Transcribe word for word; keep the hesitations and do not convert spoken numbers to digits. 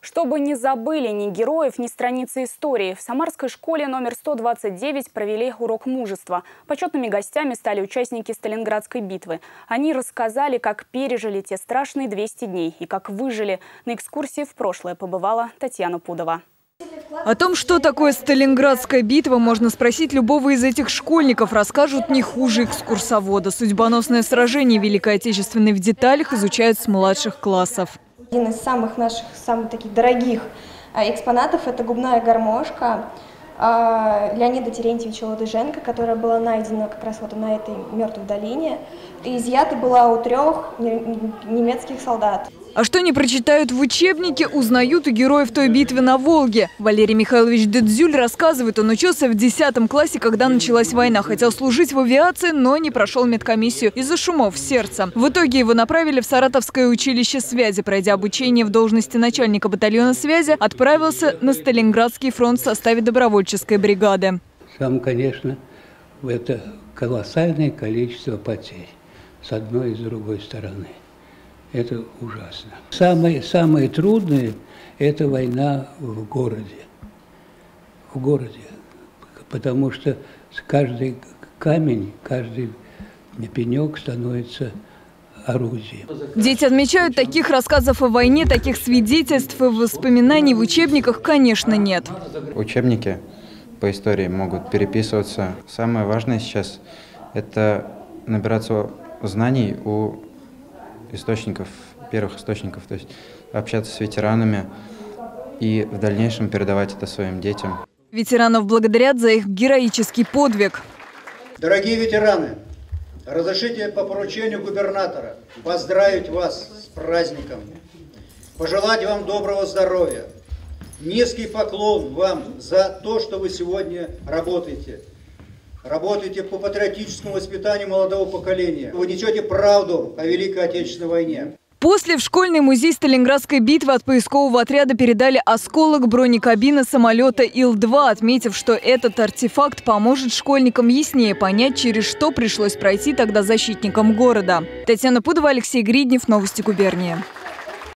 Чтобы не забыли ни героев, ни страницы истории, в Самарской школе номер сто двадцать девять провели урок мужества. Почетными гостями стали участники Сталинградской битвы. Они рассказали, как пережили те страшные двести дней и как выжили. На экскурсии в прошлое побывала Татьяна Пудова. О том, что такое Сталинградская битва, можно спросить любого из этих школьников. Расскажут не хуже экскурсовода. Судьбоносное сражение Великой Отечественной в деталях изучают с младших классов. Один из самых наших, самых таких дорогих экспонатов – это губная гармошка Леонида Терентьевича Ладыженко, которая была найдена как раз вот на этой мертвой долине. И изъята была у трех немецких солдат. А что не прочитают в учебнике, узнают у героев той битвы на Волге. Валерий Михайлович Дедзюль рассказывает, он учился в десятом классе, когда началась война. Хотел служить в авиации, но не прошел медкомиссию из-за шумов сердца. В итоге его направили в Саратовское училище связи. Пройдя обучение в должности начальника батальона связи, отправился на Сталинградский фронт в составе добровольческой бригады. Там, конечно, это колоссальное количество потерь с одной и с другой стороны. Это ужасно. Самое, самое трудное – это война в городе. В городе. Потому что каждый камень, каждый пенек становится орудием. Дети отмечают, таких рассказов о войне, таких свидетельств и воспоминаний в учебниках, конечно, нет. Учебники по истории могут переписываться. Самое важное сейчас – это набираться знаний у источников, первых источников, то есть общаться с ветеранами и в дальнейшем передавать это своим детям. Ветеранов благодарят за их героический подвиг. Дорогие ветераны, разрешите по поручению губернатора поздравить вас с праздником, пожелать вам доброго здоровья, низкий поклон вам за то, что вы сегодня работаете. Работаете по патриотическому воспитанию молодого поколения. Вы несете правду о Великой Отечественной войне. После в школьный музей Сталинградской битвы от поискового отряда передали осколок бронекабины самолета Ил два, отметив, что этот артефакт поможет школьникам яснее понять, через что пришлось пройти тогда защитникам города. Татьяна Пудова, Алексей Гриднев, Новости губернии.